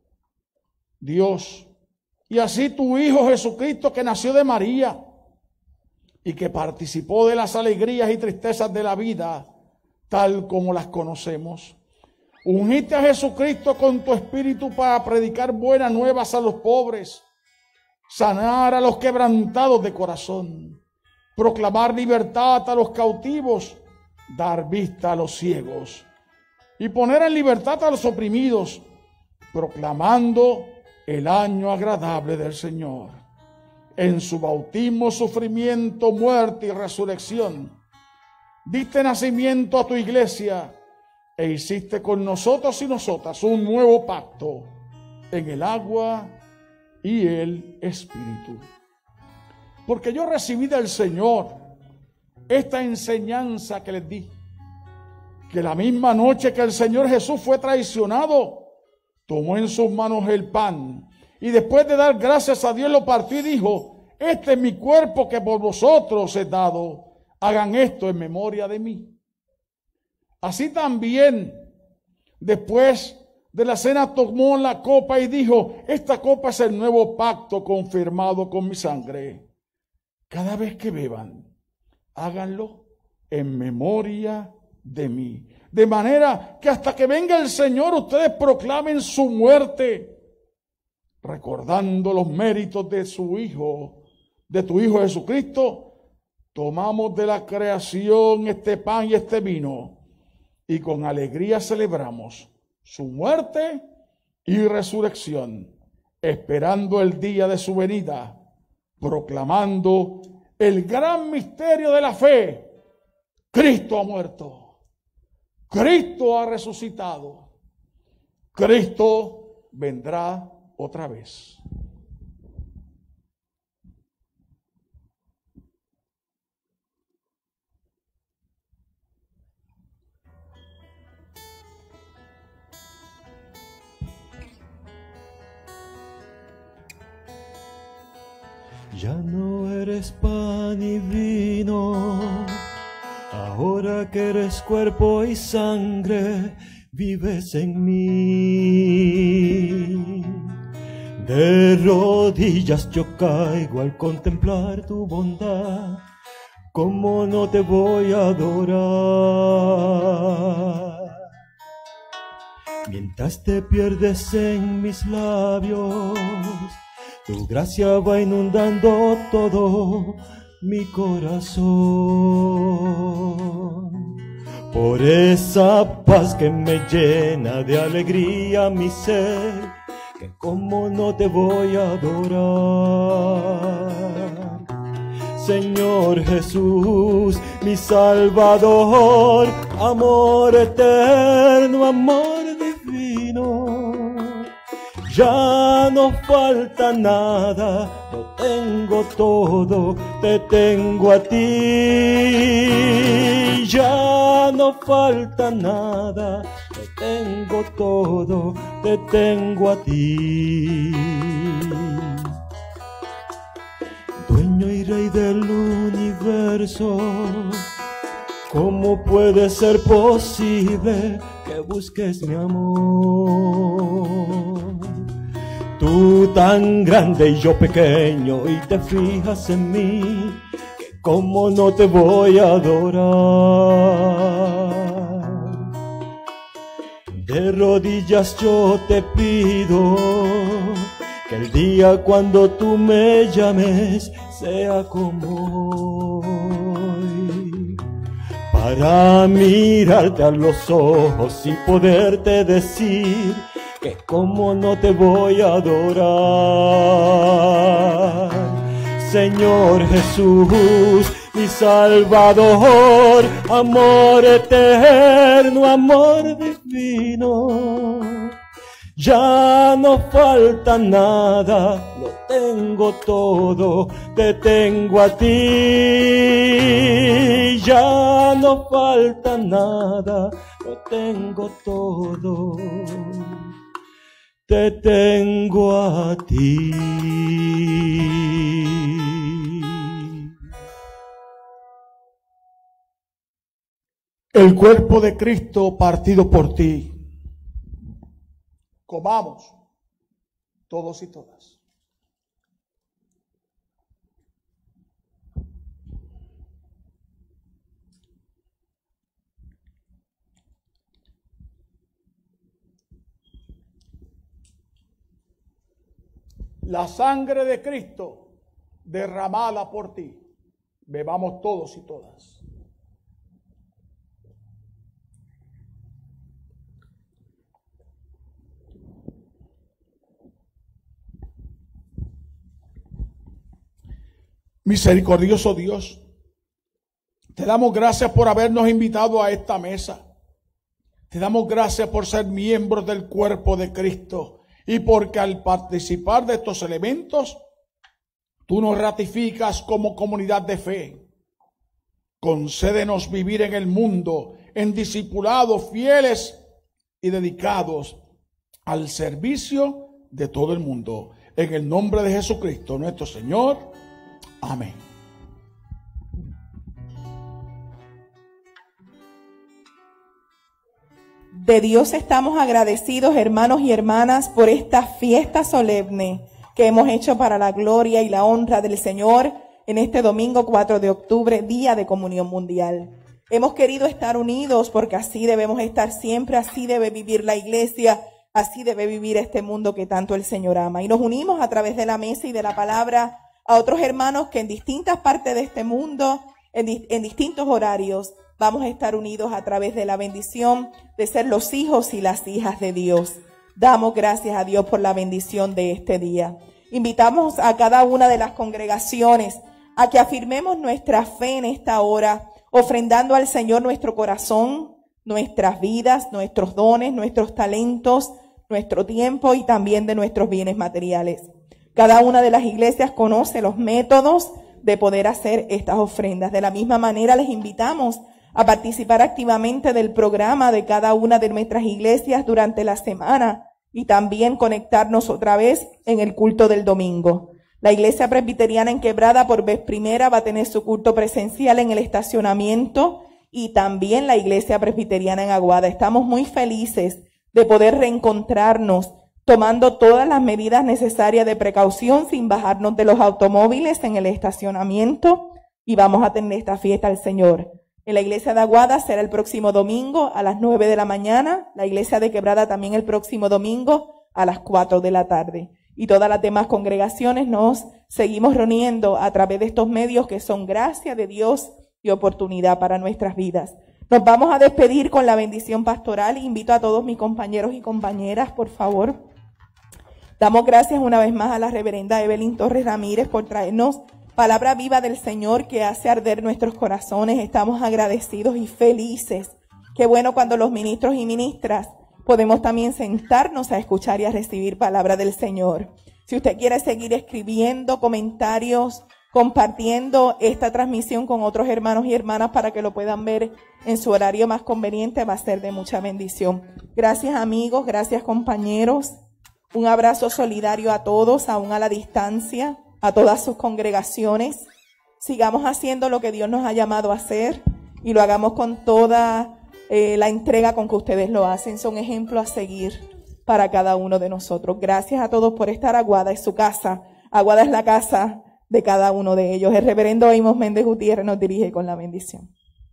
Dios. Y así tu Hijo Jesucristo, que nació de María y que participó de las alegrías y tristezas de la vida, tal como las conocemos. Ungiste a Jesucristo con tu espíritu para predicar buenas nuevas a los pobres, sanar a los quebrantados de corazón, proclamar libertad a los cautivos, dar vista a los ciegos y poner en libertad a los oprimidos, proclamando el año agradable del Señor. En su bautismo, sufrimiento, muerte y resurrección, diste nacimiento a tu iglesia e hiciste con nosotros y nosotras un nuevo pacto en el agua y el Espíritu. Porque yo recibí del Señor esta enseñanza que les di, que la misma noche que el Señor Jesús fue traicionado, tomó en sus manos el pan y después de dar gracias a Dios lo partió y dijo: este es mi cuerpo que por vosotros he dado, hagan esto en memoria de mí. Así también, después de la cena, tomó la copa y dijo: esta copa es el nuevo pacto confirmado con mi sangre. Cada vez que beban, háganlo en memoria de mí. De manera que hasta que venga el Señor, ustedes proclamen su muerte, recordando los méritos de su Hijo, de tu Hijo Jesucristo. Tomamos de la creación este pan y este vino y con alegría celebramos su muerte y resurrección, esperando el día de su venida, proclamando el gran misterio de la fe. Cristo ha muerto. Cristo ha resucitado. Cristo vendrá otra vez. Ya no eres pan y vino, ahora que eres cuerpo y sangre, vives en mí. De rodillas yo caigo al contemplar tu bondad, ¿cómo no te voy a adorar? Mientras te pierdes en mis labios, tu gracia va inundando todo mi corazón. Por esa paz que me llena de alegría mi ser, que cómo no te voy a adorar. Señor Jesús, mi Salvador, amor eterno, amor divino. Ya no falta nada, lo tengo todo, te tengo a ti. Ya no falta nada, lo tengo todo, te tengo a ti. Dueño y Rey del universo, ¿cómo puede ser posible que busques mi amor? Tú tan grande y yo pequeño, y te fijas en mí, que cómo no te voy a adorar. De rodillas yo te pido que el día cuando tú me llames sea como hoy, para mirarte a los ojos y poderte decir que cómo no te voy a adorar. Señor Jesús, mi Salvador, amor eterno, amor divino. Ya no falta nada, lo tengo todo, te tengo a ti. Ya no falta nada, lo tengo todo, te tengo a ti. el cuerpo de Cristo partido por ti. Comamos todos y todas. La sangre de Cristo derramada por ti. Bebamos todos y todas. Misericordioso Dios, te damos gracias por habernos invitado a esta mesa. Te damos gracias por ser miembros del cuerpo de Cristo y porque al participar de estos elementos, tú nos ratificas como comunidad de fe. Concédenos vivir en el mundo en discipulados fieles y dedicados al servicio de todo el mundo. En el nombre de Jesucristo, nuestro Señor. Amén. De Dios estamos agradecidos, hermanos y hermanas, por esta fiesta solemne que hemos hecho para la gloria y la honra del Señor en este domingo 4 de octubre, Día de Comunión Mundial. Hemos querido estar unidos porque así debemos estar siempre, así debe vivir la iglesia, así debe vivir este mundo que tanto el Señor ama. Y nos unimos a través de la mesa y de la palabra a otros hermanos que en distintas partes de este mundo, en distintos horarios, vamos a estar unidos a través de la bendición de ser los hijos y las hijas de Dios. Damos gracias a Dios por la bendición de este día. Invitamos a cada una de las congregaciones a que afirmemos nuestra fe en esta hora, ofrendando al Señor nuestro corazón, nuestras vidas, nuestros dones, nuestros talentos, nuestro tiempo y también de nuestros bienes materiales. Cada una de las iglesias conoce los métodos de poder hacer estas ofrendas. De la misma manera les invitamos a participar activamente del programa de cada una de nuestras iglesias durante la semana y también conectarnos otra vez en el culto del domingo. La Iglesia Presbiteriana en Quebrada por vez primera va a tener su culto presencial en el estacionamiento y también la Iglesia Presbiteriana en Aguada. Estamos muy felices de poder reencontrarnos tomando todas las medidas necesarias de precaución sin bajarnos de los automóviles en el estacionamiento y vamos a tener esta fiesta al Señor. En la iglesia de Aguada será el próximo domingo a las 9 de la mañana, la iglesia de Quebrada también el próximo domingo a las 4 de la tarde. Y todas las demás congregaciones nos seguimos reuniendo a través de estos medios que son gracia de Dios y oportunidad para nuestras vidas. Nos vamos a despedir con la bendición pastoral. Invito a todos mis compañeros y compañeras, por favor. Damos gracias una vez más a la reverenda Evelyn Torres Ramírez por traernos palabra viva del Señor que hace arder nuestros corazones. Estamos agradecidos y felices. Qué bueno cuando los ministros y ministras podemos también sentarnos a escuchar y a recibir palabra del Señor. Si usted quiere seguir escribiendo comentarios, compartiendo esta transmisión con otros hermanos y hermanas para que lo puedan ver en su horario más conveniente, va a ser de mucha bendición. Gracias amigos, gracias compañeros. Un abrazo solidario a todos, aún a la distancia, a todas sus congregaciones. Sigamos haciendo lo que Dios nos ha llamado a hacer y lo hagamos con toda la entrega con que ustedes lo hacen. Son ejemplos a seguir para cada uno de nosotros. Gracias a todos por estar. Aguada es su casa. Aguada es la casa de cada uno de ellos. El reverendo Amos Méndez Gutiérrez nos dirige con la bendición.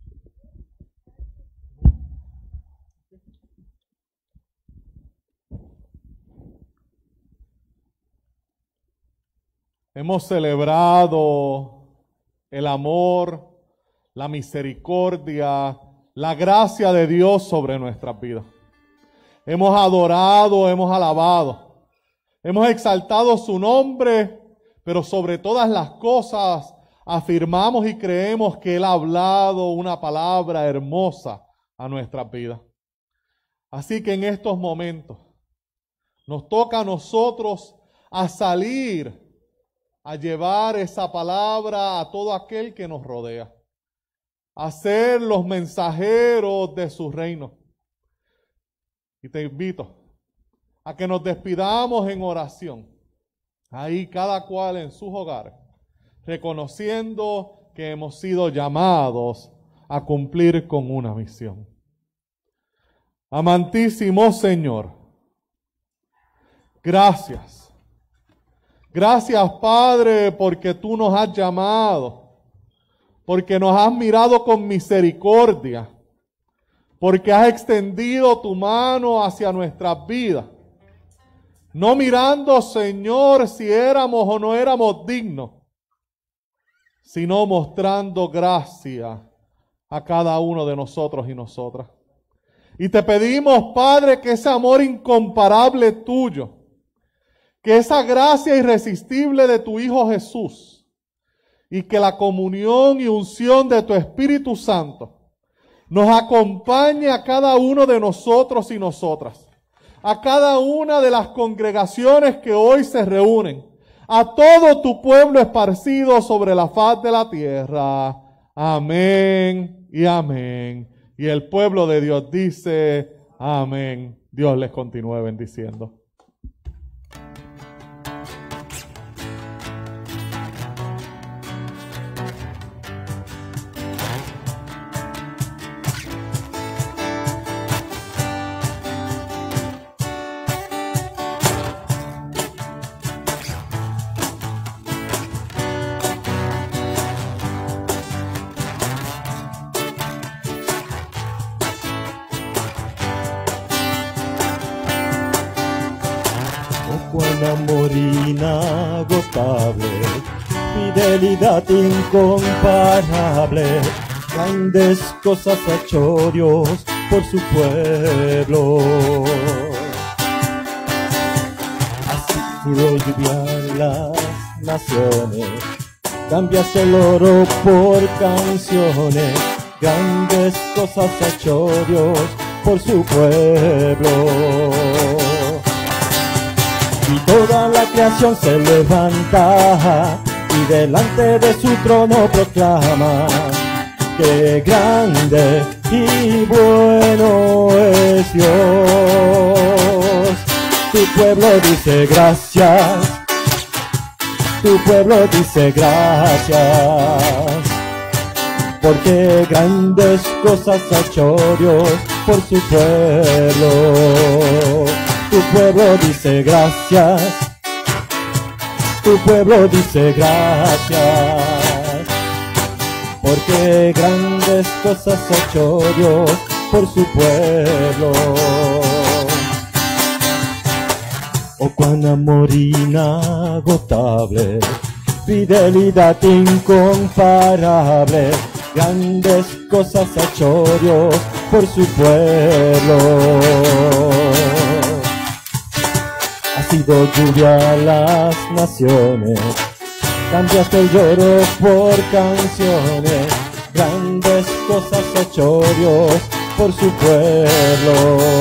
Hemos celebrado el amor, la misericordia, la gracia de Dios sobre nuestras vidas. Hemos adorado, hemos alabado, hemos exaltado su nombre, pero sobre todas las cosas afirmamos y creemos que Él ha hablado una palabra hermosa a nuestras vidas. Así que en estos momentos nos toca a nosotros a salir a llevar esa palabra a todo aquel que nos rodea, a ser los mensajeros de su reino. Y te invito a que nos despidamos en oración, ahí cada cual en sus hogares, reconociendo que hemos sido llamados a cumplir con una misión. Amantísimo Señor, gracias. Gracias, Padre, porque tú nos has llamado, porque nos has mirado con misericordia, porque has extendido tu mano hacia nuestras vidas. No mirando, Señor, si éramos o no éramos dignos, sino mostrando gracia a cada uno de nosotros y nosotras. Y te pedimos, Padre, que ese amor incomparable tuyo, que esa gracia irresistible de tu Hijo Jesús, y que la comunión y unción de tu Espíritu Santo nos acompañe a cada uno de nosotros y nosotras, a cada una de las congregaciones que hoy se reúnen, a todo tu pueblo esparcido sobre la faz de la tierra. Amén y amén. Y el pueblo de Dios dice, amén. Dios les continúe bendiciendo. Cuán amor inagotable, fidelidad incomparable, grandes cosas ha hecho Dios por su pueblo. Así dio lluvia a las naciones, cambias el oro por canciones, grandes cosas ha hecho Dios por su pueblo. Y toda la creación se levanta y delante de su trono proclama que grande y bueno es Dios. Tu pueblo dice gracias, tu pueblo dice gracias, porque grandes cosas ha hecho Dios por su pueblo. Tu pueblo dice gracias, tu pueblo dice gracias, porque grandes cosas ha hecho Dios por su pueblo. Oh, cuán amor inagotable, fidelidad incomparable, grandes cosas ha hecho Dios por su pueblo. Ha sido lluvia a las naciones, cambiaste el lloro por canciones, grandes cosas ha hecho Dios por su pueblo.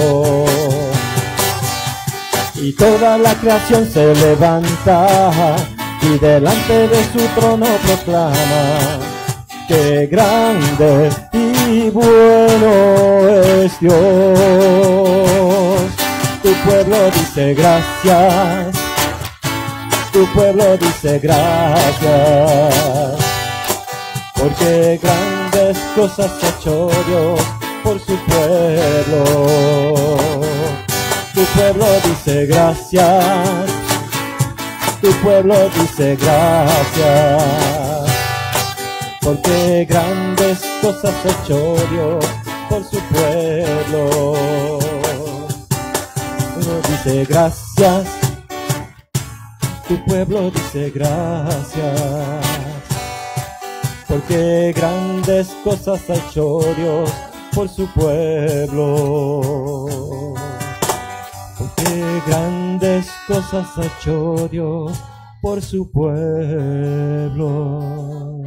Y toda la creación se levanta y delante de su trono proclama que grande y bueno es Dios. Tu pueblo dice gracias, tu pueblo dice gracias, porque grandes cosas ha hecho Dios por su pueblo. Tu pueblo dice gracias, tu pueblo dice gracias, porque grandes cosas ha hecho Dios por su pueblo. Dice gracias, tu pueblo dice gracias, porque grandes cosas ha hecho Dios por su pueblo. Porque grandes cosas ha hecho Dios por su pueblo.